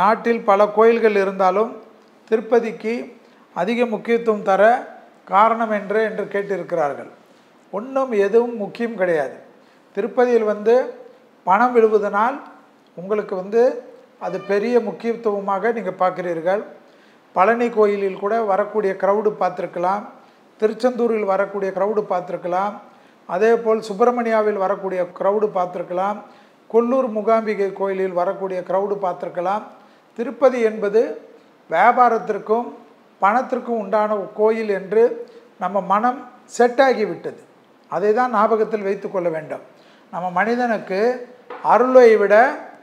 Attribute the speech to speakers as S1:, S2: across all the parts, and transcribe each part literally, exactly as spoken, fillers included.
S1: நாட்டில் பல கோயில்கள் இருந்தாலும் திருப்பதிக்கு அதிக முக்கியத்துவம் தர காரணம் என்று என்று கேட்டிருக்கிறார்கள். ஒன்றும் எதுவும் முக்கியம் கிடையாது. திருப்பதியில் வந்து பணம் விழுவதனால் உங்களுக்கு வந்து அது பெரிய முக்கியத்துவமாக நீங்கள் பார்க்குறீர்கள். பழனி கோயிலில் கூட வரக்கூடிய க்ரௌடு பார்த்துருக்கலாம், திருச்செந்தூரில் வரக்கூடிய க்ரௌடு பார்த்துருக்கலாம், அதே போல் சுப்பிரமணியாவில் வரக்கூடிய க்ரௌடு பார்த்துருக்கலாம், கொல்லூர் மூகாம்பிகை கோயிலில் வரக்கூடிய க்ரௌடு பார்த்துருக்கலாம். திருப்பதி என்பது வியாபாரத்திற்கும் பணத்திற்கும் உண்டான கோயில் என்று நம்ம மனம் செட் ஆகிவிட்டது. அதை தான் ஞாபகத்தில் வைத்து கொள்ள வேண்டும். நம்ம மனிதனுக்கு அருளை விட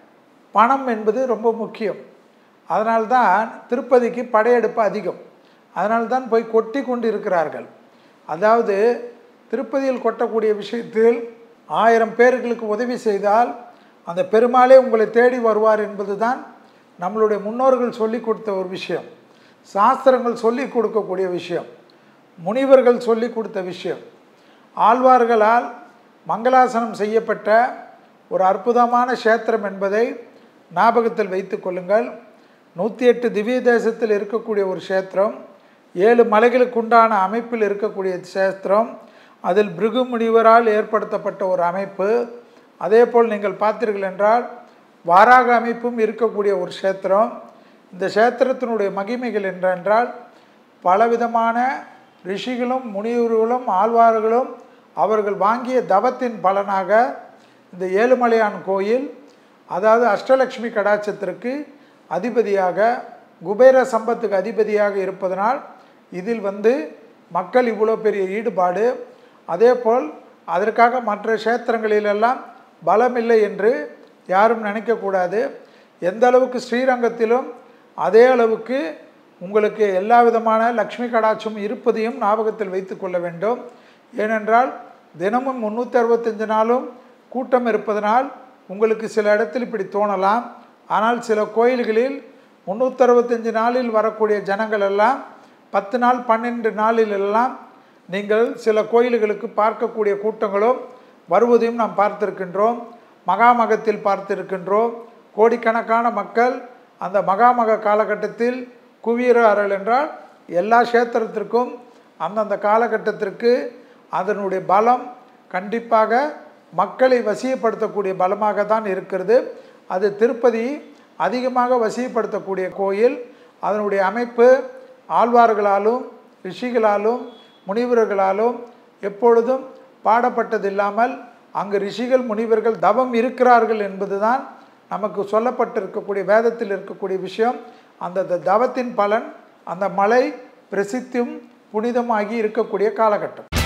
S1: பணம் என்பது ரொம்ப முக்கியம். அதனால்தான் திருப்பதிக்கு படையெடுப்பு அதிகம். அதனால்தான் போய் கொட்டி கொண்டு இருக்கிறார்கள். அதாவது திருப்பதியில் கொட்டக்கூடிய விஷயத்தில் ஆயிரம் பேர்களுக்கு உதவி செய்தால் அந்த பெருமாளே உங்களை தேடி வருவார் என்பது தான் நம்மளுடைய முன்னோர்கள் சொல்லி கொடுத்த ஒரு விஷயம், சாஸ்திரங்கள் சொல்லி கொடுக்கக்கூடிய விஷயம், முனிவர்கள் சொல்லி கொடுத்த விஷயம். ஆழ்வார்களால் மங்களாசனம் செய்யப்பட்ட ஒரு அற்புதமான க்ஷேத்திரம் என்பதை ஞாபகத்தில் வைத்து கொள்ளுங்கள். நூற்றி எட்டு திவ்ய தேசத்தில் இருக்கக்கூடிய ஒரு க்ஷேத்திரம், ஏழு மலைகளுக்கு உண்டான அமைப்பில் இருக்கக்கூடிய க்ஷேத்திரம், அதில் பிருகு முனிவரால் ஏற்படுத்தப்பட்ட ஒரு அமைப்பு. அதே போல் நீங்கள் பார்த்தீர்கள் என்றால் வாராக அமைப்பும் இருக்கக்கூடிய ஒரு க்ஷேத்திரம். இந்த க்ஷேத்திரத்தினுடைய மகிமைகள் என்றென்றால் பலவிதமான ரிஷிகளும் முனிவர்களும் ஆழ்வார்களும் அவர்கள் வாங்கிய தவத்தின் பலனாக இந்த ஏழுமலையான் கோயில், அதாவது அஷ்டலக்ஷ்மி கடாட்சத்திற்கு அதிபதியாக, குபேர சம்பத்துக்கு அதிபதியாக இருப்பதனால் இதில் வந்து மக்கள் இவ்வளோ பெரிய ஈடுபாடு. அதே போல் அதற்காக மற்ற க்ஷேத்திரங்களிலெல்லாம் பலமில்லை என்று யாரும் நினைக்கக்கூடாது. எந்த அளவுக்கு ஸ்ரீரங்கத்திலும் அதே அளவுக்கு உங்களுக்கு எல்லா விதமான லக்ஷ்மி கடாட்சம் இருப்பதையும் ஞாபகத்தில் வைத்து கொள்ள வேண்டும். ஏனென்றால் தினமும் முந்நூற்றி அறுபத்தஞ்சு நாளும் கூட்டம் இருப்பதனால் உங்களுக்கு சில இடத்தில் இப்படி தோணலாம். ஆனால் சில கோயில்களில் முந்நூற்றி அறுபத்தஞ்சு நாளில் வரக்கூடிய ஜனங்கள் எல்லாம் பத்து நாள் பன்னெண்டு நாளில் எல்லாம் நீங்கள் சில கோயில்களுக்கு பார்க்கக்கூடிய கூட்டங்களும் வருவதையும் நாம் பார்த்திருக்கின்றோம். மகாமகத்தில் பார்த்திருக்கின்றோம். கோடிக்கணக்கான மக்கள் அந்த மகாமக காலகட்டத்தில் குவியறார்கள் என்றால் எல்லா க்ஷேத்திரத்திற்கும் அந்தந்த காலகட்டத்திற்கு அதனுடைய பலம் கண்டிப்பாக மக்களை வசியப்படுத்தக்கூடிய பலமாக தான் இருக்கிறது. அது திருப்பதி அதிகமாக வசியப்படுத்தக்கூடிய கோயில். அதனுடைய அமைப்பு ஆழ்வார்களாலும் ரிஷிகளாலும் முனிவர்களாலும் எப்பொழுதும் பாடப்பட்டதில்லாமல் அங்கு ரிஷிகள் முனிவர்கள் தவம் இருக்கிறார்கள் என்பதுதான் நமக்கு சொல்லப்பட்டிருக்கக்கூடிய வேதத்தில் இருக்கக்கூடிய விஷயம். அந்த தவத்தின் பலன் அந்த மலை பிரசித்தியும் புனிதமாகி இருக்கக்கூடிய காலகட்டம்.